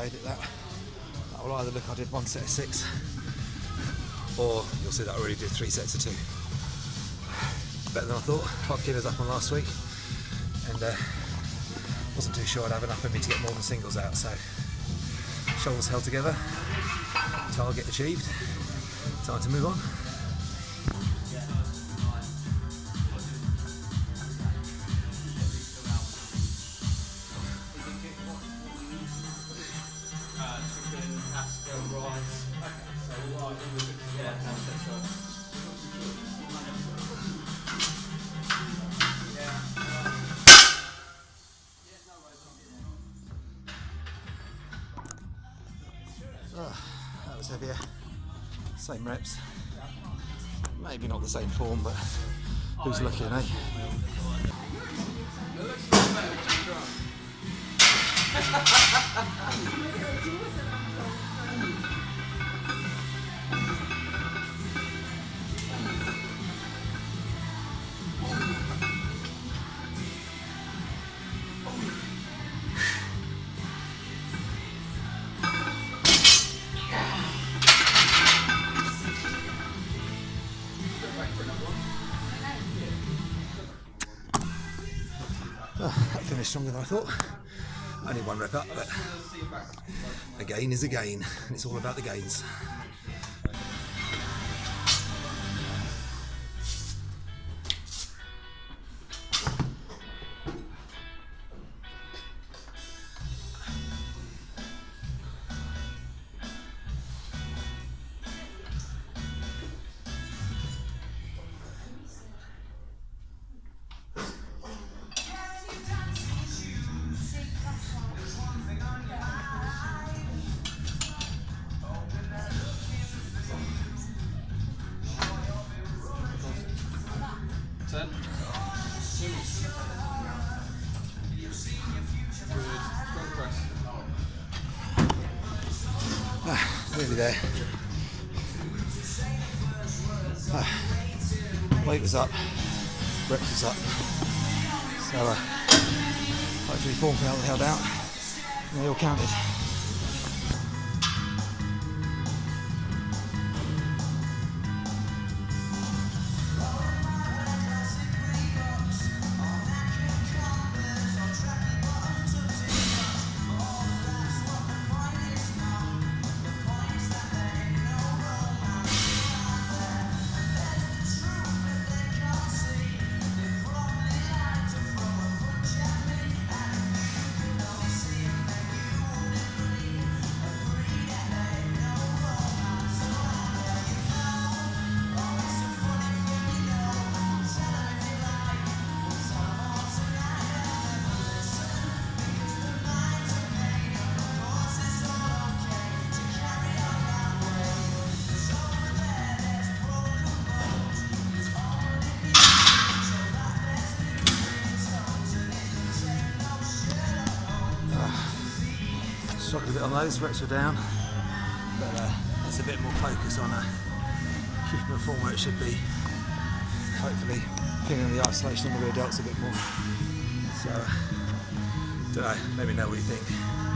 edit that. That will either look I did 1 set of 6, or you'll see that I already did 3 sets of 2. Better than I thought. 5 kilos up on last week, and wasn't too sure I'd have enough for me to get more than singles out, so shoulders held together, target achieved, time to move on. That was heavier, same reps, maybe not the same form, but who's looking, eh? That finished stronger than I thought. Only 1 rep up, but a gain is a gain, and it's all about the gains. Nearly there. Weight was up, reps was up, so hopefully form held out, and they all counted. Struggled a bit on those, reps were down, but there's a bit more focus on keeping the form where it should be. Hopefully cleaning the isolation on the rear delts a bit more. So, don't know, let me know what you think.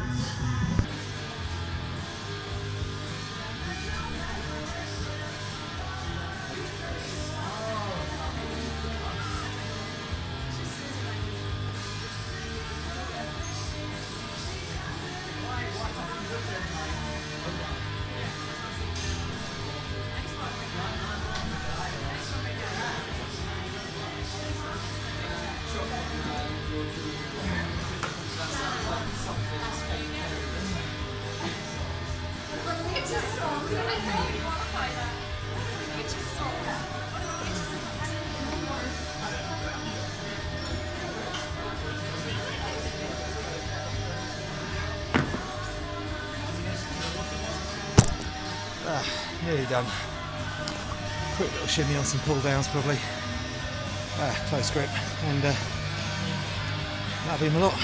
Nearly done. Quick little shimmy on some pull downs probably. Close grip, and that'll be my lot.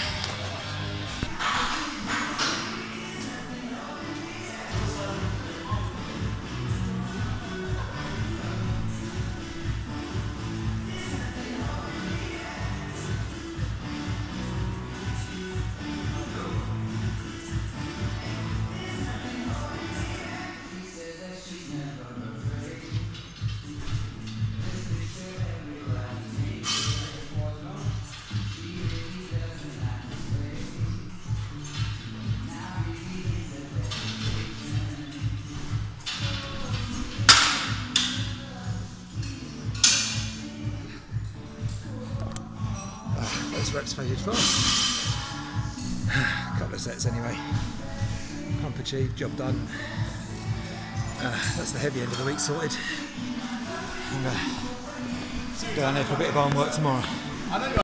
those reps faded fast. A couple of sets anyway. Pump achieved, job done. That's the heavy end of the week sorted. And go down there for a bit of arm work tomorrow.